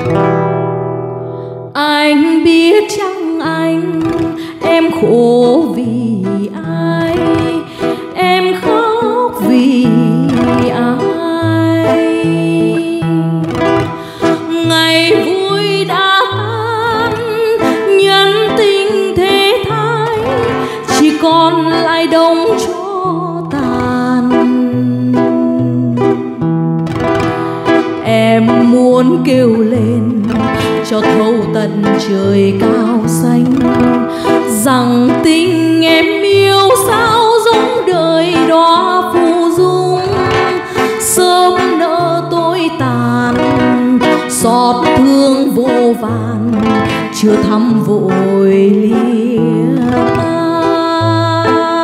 Anh biết chăng anh, em khổ vì ai, em khóc vì ai. Ngày vui đã tan, nhân tình thế thái, chỉ còn lại đống tro tàn. Em muốn kêu lên cho thấu tận trời cao xanh, rằng tình em yêu sao giống đời đóa phù dung, sớm nỡ tối tàn, xót thương vô vàn, chưa thăm vội lìa tan.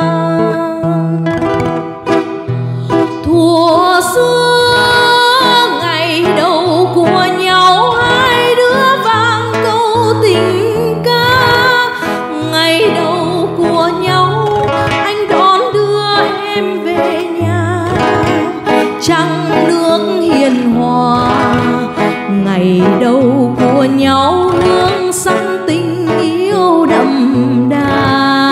Thuở xưa ngày đầu của nhau, hai đứa vang câu tình ca. Ngày đầu của nhau, anh đón đưa em về nhà, trăng nước hiền hòa. Ngày đầu của nhau, hương sắc tình yêu đậm đà.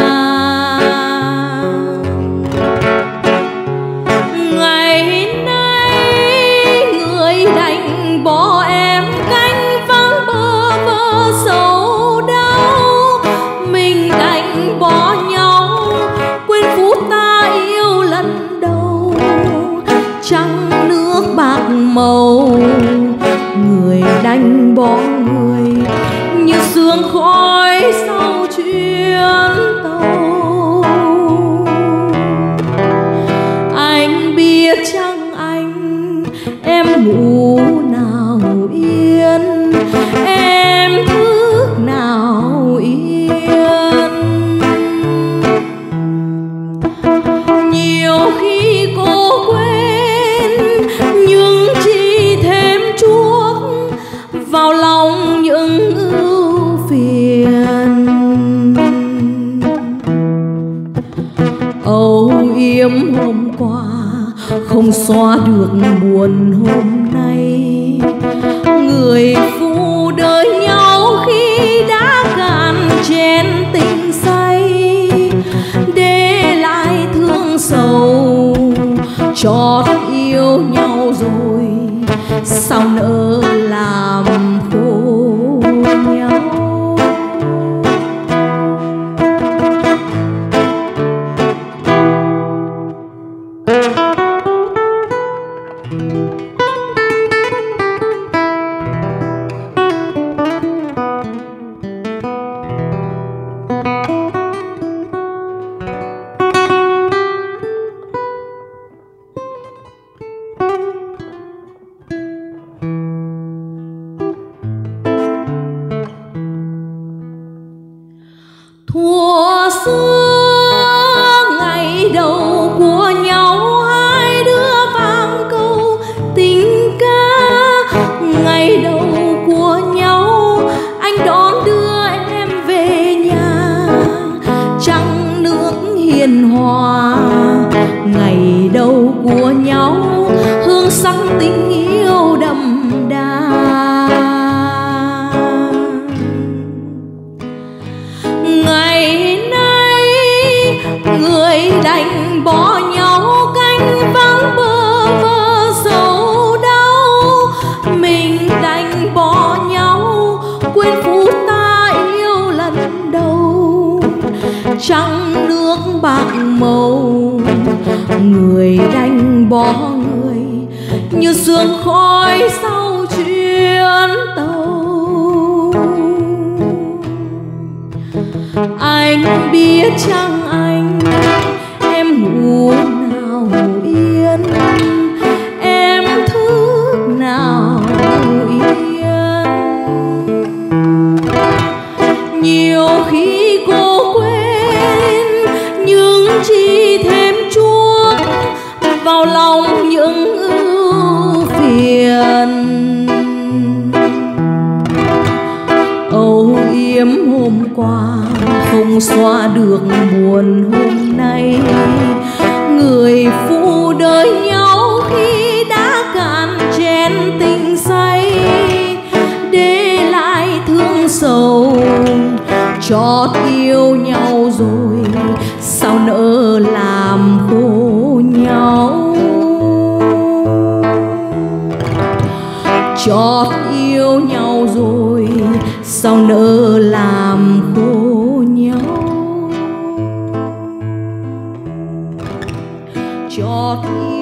Ngày nay người đành bỏ em canh vắng bơ vơ sầu đau. Mình đành bỏ nhau, quên phút ta yêu lần đầu. Trăng nước bạc màu, người đành bỏ người như sương khói sau chuyến tàu. Anh biết chăng anh, em ngủ nào yên, em thức nào yên. Nhiều khi cô quên, nhưng chỉ thêm chuốc vào lòng những ưu phiền. Âu yếm hôm qua không xóa được buồn hôm nay. Người phụ đời nhau khi đã cạn chén tình say, để lại thương sầu chót yêu nhau rồi, sao nỡ làm khổ nhau. Thuở xưa ngày đầu của nhau, hai đứa vang câu tình ca. Ngày đầu của nhau, anh đón đưa em về nhà, trăng nước hiền hòa. Ngày đầu của nhau, hương sắc tình yêu đậm đà. Ngày nay người đành bỏ nhau, canh vắng bơ vơ sầu đau. Mình đành bỏ nhau, quên phút ta yêu lần đầu. Trăng nước bạc màu, người đành bỏ người như sương khói sau chuyến tàu. Anh biết chăng anh, em ngủ nào yên, em thức nào yên. Nhiều khi cô quên, nhưng chỉ thêm chuốc vào lòng những ưu phiền. Âu yếm hôm qua không xóa được buồn hôm nay. Người phụ đời nhau khi đã cạn chén tình say, để chót yêu nhau rồi sao nỡ làm khổ nhau. Chót yêu nhau rồi sao nỡ làm khổ nhau. Chót